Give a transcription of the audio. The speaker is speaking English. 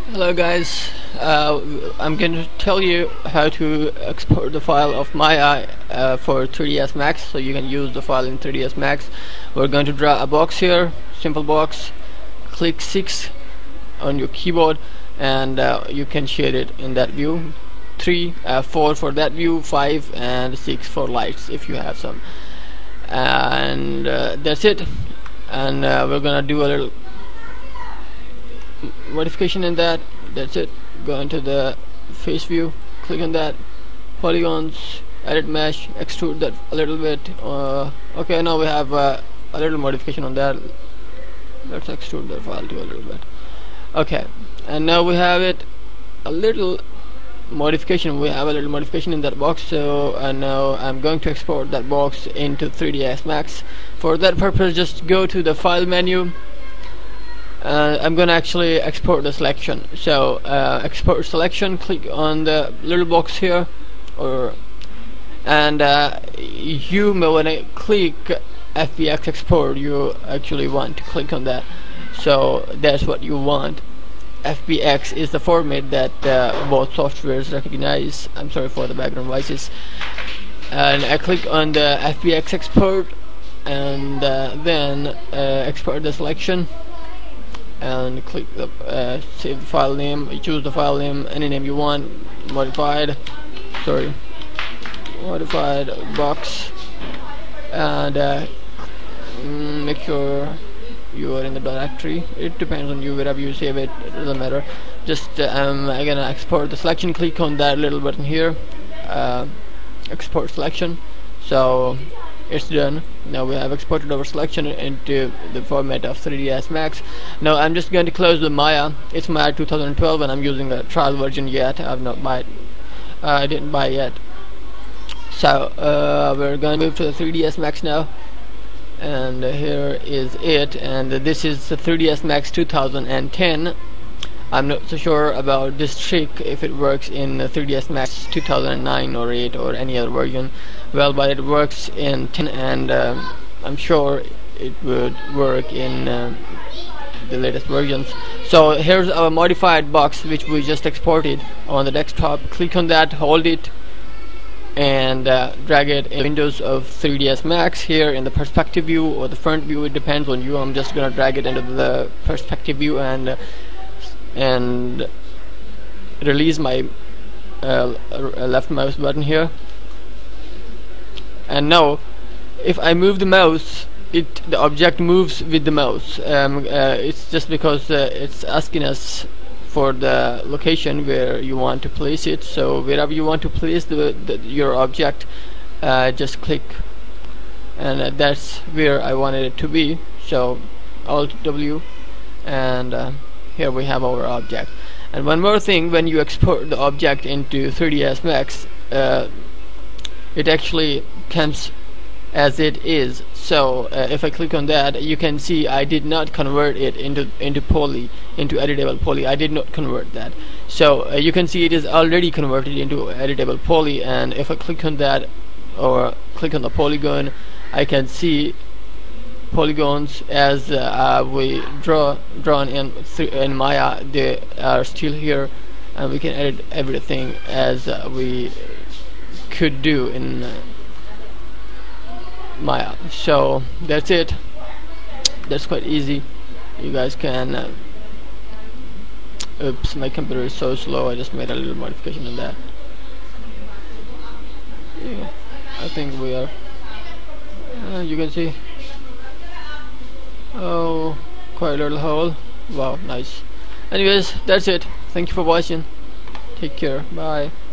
Hello guys, I'm going to tell you how to export the file of Maya for 3ds Max, so you can use the file in 3ds Max. We're going to draw a box here, simple box. Click 6 on your keyboard and you can shade it in that view. 4 for that view, 5 and 6 for lights if you have some. And that's it. And we're gonna do a little modification in that. That's it. Go into the face view, click on that, polygons, edit mesh, extrude that a little bit. Okay, now we have a little modification on that. Let's extrude the file to a little bit. Okay, and now we have it a little modification. We have a little modification in that box. So now I'm going to export that box into 3ds Max. For that purpose, just go to the file menu. I'm gonna actually export the selection. So export selection, click on the little box here, and you may want to click FBX export. You actually want to click on that, so that's what you want. FBX is the format that both softwares recognize. I'm sorry for the background voices. And I click on the FBX export, and then export the selection, and click the save the file name. You choose the file name, any name you want. Modified box, and make sure you are in the directory. It depends on you, wherever you save it, it doesn't matter. Just I'm gonna export the selection. Click on that little button here, export selection. So it's done. Now we have exported our selection into the format of 3ds Max. Now I'm just going to close the Maya. It's Maya 2012 and I'm using a trial version yet. I didn't buy it yet. So we're going to move to the 3ds Max now, and here is it. And this is the 3ds Max 2010. I'm not so sure about this trick, if it works in 3ds Max 2009 or 8 or any other version. Well, but it works in 10, and I'm sure it would work in the latest versions. So here's our modified box which we just exported on the desktop. Click on that, hold it, and drag it in windows of 3ds Max here in the perspective view or the front view. It depends on you. I'm just gonna drag it into the perspective view and release my left mouse button here. And now if I move the mouse, the object moves with the mouse. It's just because it's asking us for the location where you want to place it. So wherever you want to place your object, just click, and that's where I wanted it to be. So Alt W, and here we have our object. And one more thing, when you export the object into 3ds Max, it actually comes as it is. So if I click on that, you can see I did not convert it into editable poly. I did not convert that. So you can see it is already converted into editable poly. And if I click on that or click on the polygon, I can see polygons as we drawn in Maya. They are still here, and we can edit everything as we could do in Maya. So that's it. That's quite easy. You guys can oops, my computer is so slow. I just made a little modification on that. Yeah, I think we are you can see, oh, quite a little hole. Wow, nice. Anyways, that's it. Thank you for watching. Take care. Bye.